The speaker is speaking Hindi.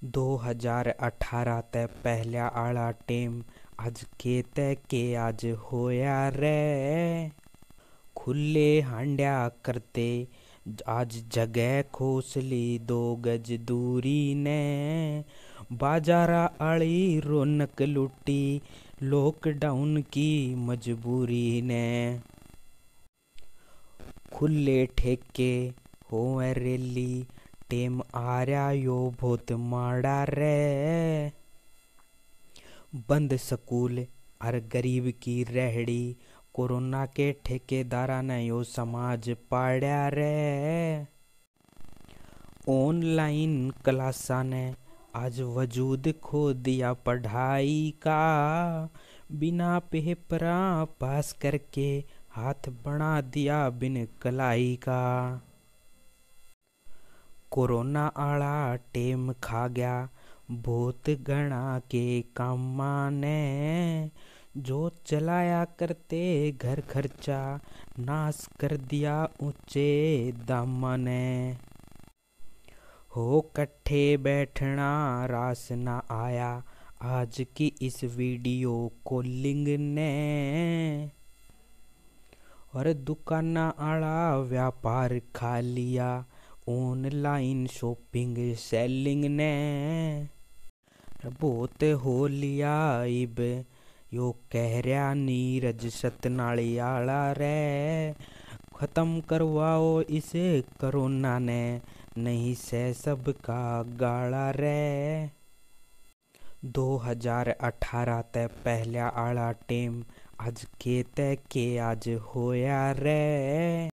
2018 ते पहला आला टेम आज केते के आज होया रे। खुले हांड्या करते आज जगह खोसली 2 गज दूरी ने। बाजारा आली रौनक लुटी लॉकडाउन की मजबूरी ने। खुले ठेके होए रेली टेम आ रहा यो बहुत माड़ा रे। बंद स्कूल और गरीब की रेहड़ी कोरोना के ठेकेदारा ने यो समाज पाड़ा रे। ऑनलाइन क्लासा ने आज वजूद खो दिया पढ़ाई का। बिना पेपरा पास करके हाथ बना दिया बिन कलाई का। कोरोना आला टेम खा गया बहुत घना के कामा ने। जो चलाया करते घर खर्चा नाश कर दिया ऊंचे दामा ने। हो कट्ठे बैठना रास ना आया आज की इस वीडियो कॉलिंग ने। और दुकाना आला व्यापार खा लिया ऑनलाइन शॉपिंग सेलिंग ने। बहुत हो लिया इब यो कह रहा नीरज सतनाली आला रे। खत्म करवाओ इसे कोरोना ने नहीं से सबका गाला रे। 2018 ते पहला आला टेम आज केते के आज होया रे।